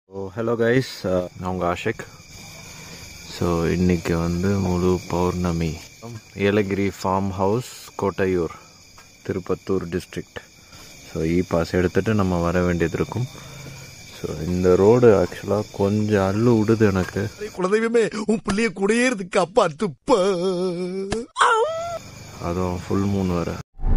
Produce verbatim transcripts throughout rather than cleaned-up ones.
ஓ hello guys, நான் உங்கள் Ashiq. So இன்றைக்கி வந்து முழு பௌர்ணமி. Yelagiri farm house, Kottaiyur, Tirupattur district. So e pass எடுத்துகிட்டு நம்ம வர வேண்டியது இருக்கும். ஸோ இந்த ரோடு ஆக்சுவலாக கொஞ்சம் அள்ளு விடுது எனக்கு. குலதெய்வமே, உன் பிள்ளைய குடியேறதுக்கு அப்பா துப்ப, அதுவும் ஃபுல் மூன் வர.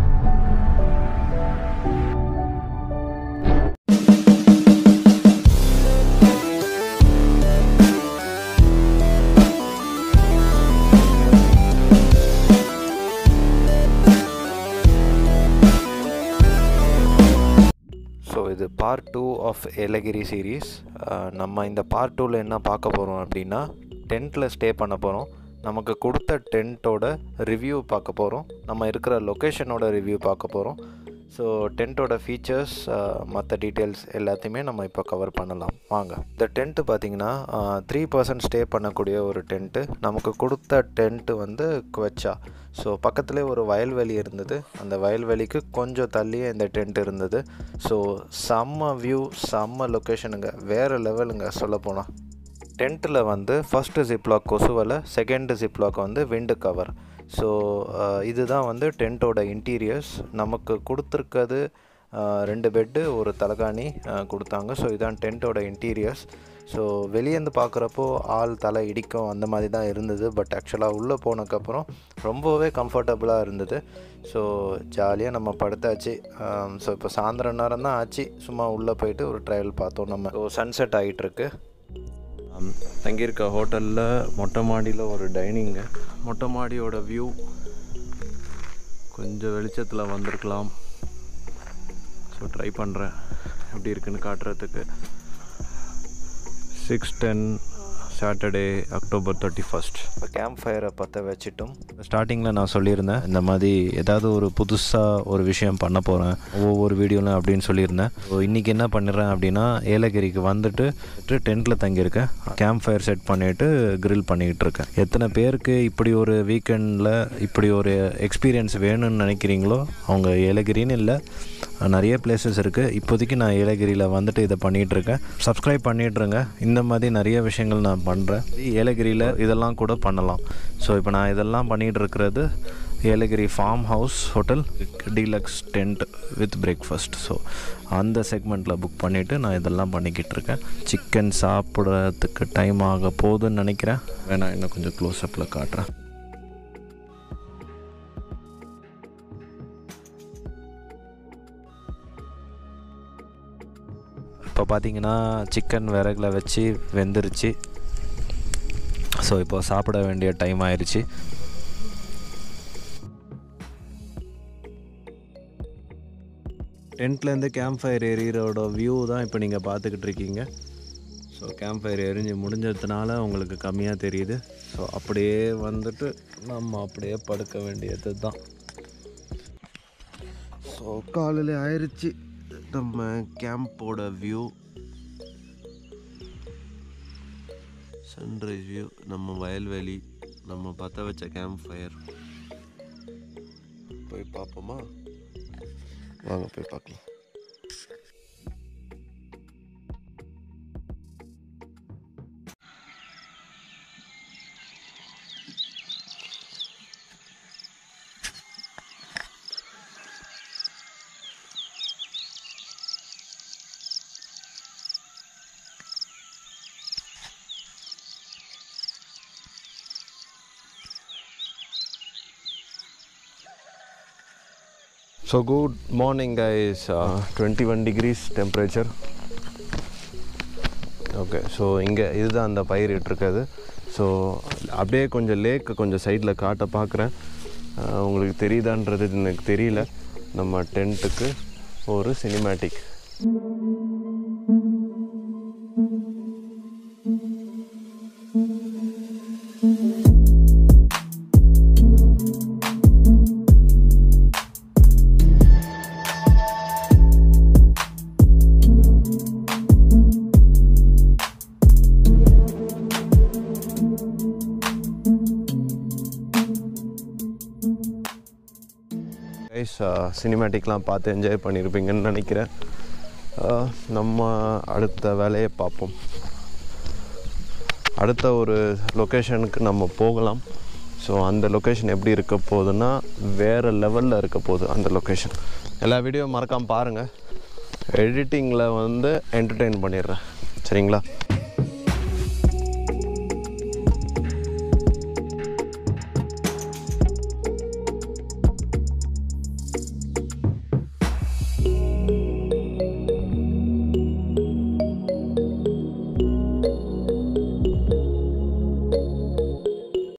ஸோ இது part two of Yelagiri series. நம்ம இந்த பார்ட் டூவில் என்ன பார்க்க போகிறோம் அப்படின்னா, டென்ட்டில் ஸ்டே பண்ண போகிறோம். நமக்கு கொடுத்த டென்ட்டோட ரிவ்யூ பார்க்க போகிறோம். நம்ம இருக்கிற லொக்கேஷனோட ரிவ்யூ பார்க்க போகிறோம். ஸோ டென்ட்டோட ஃபீச்சர்ஸ், மற்ற டீட்டெயில்ஸ் எல்லாத்தையுமே நம்ம இப்போ கவர் பண்ணலாம். வாங்க. இந்த டென்ட்டு பார்த்திங்கன்னா த்ரீ பர்சன்ட் ஸ்டே பண்ணக்கூடிய ஒரு டென்ட்டு. நமக்கு கொடுத்த டென்ட்டு வந்து குவெச்சா. ஸோ பக்கத்துலேயே ஒரு வயல்வெளி இருந்தது. அந்த வயல்வெளிக்கு கொஞ்சம் தள்ளியே இந்த டென்ட் இருந்தது. ஸோ செம்ம வியூ, செம்ம லொக்கேஷனுங்க, வேறு லெவலுங்க சொல்லப்போனால். டென்ட்டில் வந்து ஃபஸ்ட்டு ஜிப்லாக் கொசுவலை, செகண்டு ஜிப்லாக் வந்து விண்டு கவர். ஸோ இதுதான் வந்து டென்ட்டோட இன்டீரியர்ஸ். நமக்கு கொடுத்துருக்கிறது ரெண்டு பெட்டு, ஒரு தலகாணி கொடுத்தாங்க. ஸோ இதுதான் டென்ட்டோட இன்டீரியர்ஸ். ஸோ வெளியேருந்து பார்க்குறப்போ ஆள் தலை இடிக்கும் அந்த மாதிரி தான் இருந்தது. பட் ஆக்சுவலாக உள்ளே போனதுக்கப்புறம் ரொம்பவே கம்ஃபர்டபுளாக இருந்தது. ஸோ ஜாலியாக நம்ம படுத்தாச்சு. ஸோ இப்போ சாயந்தரம் நேரம் தான் ஆச்சு. சும்மா உள்ளே போயிட்டு ஒரு ட்ரையல் பார்த்தோம் நம்ம. ஸோ சன்செட் ஆகிட்டுருக்கு. தங்கியிருக்க ஹோட்டலில் மொட்டை மாடியில் ஒரு டைனிங்கு. மொட்டை மாடியோட வியூ கொஞ்சம் வெளிச்சத்தில் வந்திருக்கலாம். ஸோ ட்ரை பண்ணுறேன் எப்படி இருக்குன்னு காட்டுறதுக்கு. Six ten Saturday, October thirty first. இப்போ கேம்ப் ஃபயரை பற்ற வச்சிட்டோம். ஸ்டார்டிங்கில் நான் சொல்லியிருந்தேன், இந்த மாதிரி ஏதாவது ஒரு புதுசாக ஒரு விஷயம் பண்ண போகிறேன் ஒவ்வொரு வீடியோவில் அப்படின்னு சொல்லியிருந்தேன். ஸோ இன்றைக்கி என்ன பண்ணிடுறேன் அப்படின்னா, ஏலகிரிக்கு வந்துட்டு டென்ட்டில் தங்கியிருக்கேன். கேம்ப் ஃபயர் செட் பண்ணிவிட்டு க்ரில் பண்ணிக்கிட்டு இருக்கேன். எத்தனை பேருக்கு இப்படி ஒரு வீக்கெண்டில் இப்படி ஒரு எக்ஸ்பீரியன்ஸ் வேணும்னு நினைக்கிறீங்களோ, அவங்க ஏலகிரின்னு இல்லை, நிறைய பிளேசஸ் இருக்குது. இப்போதைக்கு நான் ஏலகிரியில் வந்துட்டு இதை பண்ணிகிட்ருக்கேன். சப்ஸ்கிரைப் பண்ணிகிட்ருங்க. இந்த மாதிரி நிறைய விஷயங்கள் நான் பண்ணுறேன். ஏலகிரியில் இதெல்லாம் கூட பண்ணலாம். ஸோ இப்போ நான் இதெல்லாம் பண்ணிகிட்டு இருக்கிறது Yelagiri farm house hotel deluxe tent with breakfast. So அந்த செக்மெண்ட்டில் புக் பண்ணிவிட்டு நான் இதெல்லாம் பண்ணிக்கிட்டு இருக்கேன். சிக்கன் சாப்பிட்றதுக்கு டைம் ஆக போகுதுன்னு நினைக்கிறேன். வேணா இன்னும் கொஞ்சம் க்ளோஸ்அப்பில் காட்டுறேன். இப்போ பார்த்தீங்கன்னா சிக்கன் விறகுல வச்சு வெந்துருச்சு. ஸோ இப்போ சாப்பிட வேண்டிய டைம் ஆயிடுச்சு. டென்ட்லேருந்து கேம்ப் ஃபயர் எரியிறோட வியூ தான் இப்போ நீங்கள் பார்த்துக்கிட்டு இருக்கீங்க. ஸோ கேம்ப் ஃபயர் எரிஞ்சு முடிஞ்சதுனால உங்களுக்கு கம்மியாக தெரியுது. ஸோ அப்படியே வந்துட்டு நம்ம அப்படியே படுக்க வேண்டியது தான். ஸோ காலையில் ஆயிடுச்சு. நம்ம கேம்போட வியூ, சன்ரைஸ் வியூ, நம்ம வயல்வெளி, நம்ம பற்ற வச்ச கேம்ப் ஃபயர். போய் பார்ப்போமா? வாங்க போய் பார்க்கலாம். So good morning guys. Twenty one degrees temperature. Okay, so இங்கே இதுதான் அந்த பயிரிட்டுருக்குது. ஸோ அப்படியே கொஞ்சம் லேக்கு கொஞ்சம் சைடில் காட்ட பார்க்குறேன். உங்களுக்கு தெரியுதான்றது எனக்கு தெரியல. நம்ம டென்ட்டுக்கு ஒரு சினிமேட்டிக். சினிமேட்டிக்லாம் பார்த்து என்ஜாய் பண்ணியிருப்பீங்கன்னு நினைக்கிறேன். நம்ம அடுத்த வேலையை பார்ப்போம். அடுத்த ஒரு லொக்கேஷனுக்கு நம்ம போகலாம். ஸோ அந்த லொக்கேஷன் எப்படி இருக்க போகுதுன்னா வேறு லெவலில் இருக்க போகுது அந்த லொக்கேஷன். எல்லா வீடியோ மறக்காமல் பாருங்கள். எடிட்டிங்கில் வந்து என்டர்டெயின் பண்ணிடுறேன். சரிங்களா?